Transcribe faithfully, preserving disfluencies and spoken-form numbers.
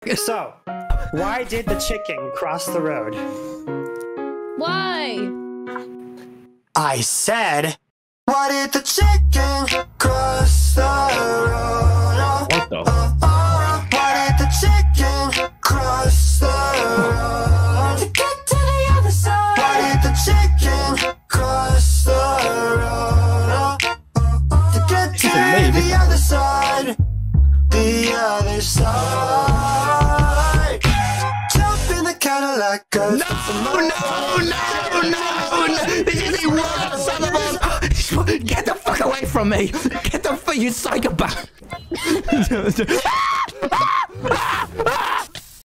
So, why did the chicken cross the road? Why? I said, why did the chicken cross the road? What the? Oh, oh, why did the chicken cross the road? To get to the other side. Why did the chicken cross the road? To get to the other side. The other side. Jump in the Cadillac. No, no, no, no, no. This is the worst son of a... Get the fuck away from me. Get the fuck, you psychopath.